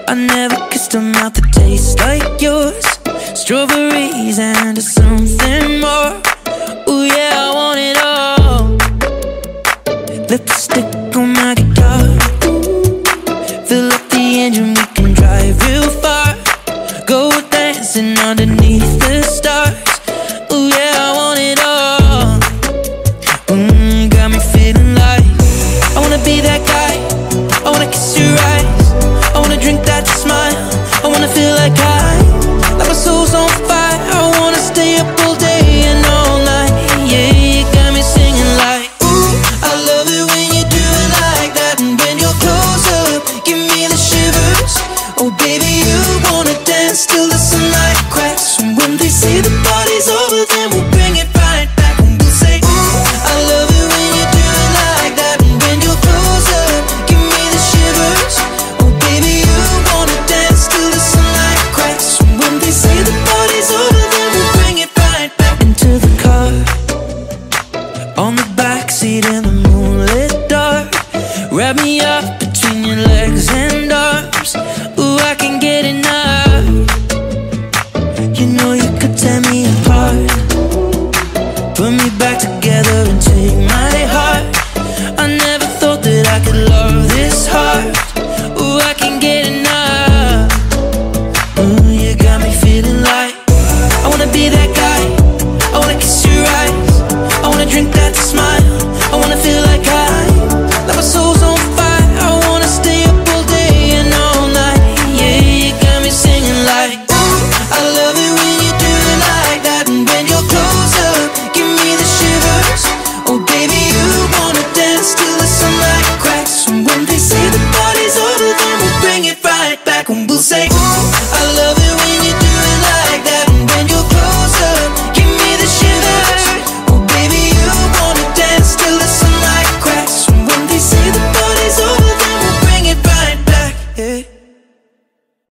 I never kissed a mouth that tastes like yours. Strawberries and something more. Ooh yeah, I want it all. Lipstick on my guitar. Fill up the engine, we can drive real far. Go dancing underneath the stars. Ooh yeah, I want it all. Got me feeling like I wanna be that guy. I wanna kiss your eyes. I wanna drink that smile. I wanna feel like my soul's on fire. I wanna stay up all day and all night. Yeah, you got me singing like, ooh, I love it when you do it like that. And when you're close up, give me the shivers. Oh baby, you wanna dance till the sunlight cracks. And when they say the party's over, then we'll bring it right back. And we'll say, ooh, I love it when you do it like that. And when you're close up, give me the shivers. Oh baby, you wanna dance till the sunlight cracks. And when they say the party's over, then we'll bring it right back. Into the car, on the backseat in the moonlit dark. Wrap me up between your legs and arms. Ooh, I can get enough. You know you could tear me apart. Put me back together and take my heart. I never thought that I could love this hard. Ooh, I can get enough.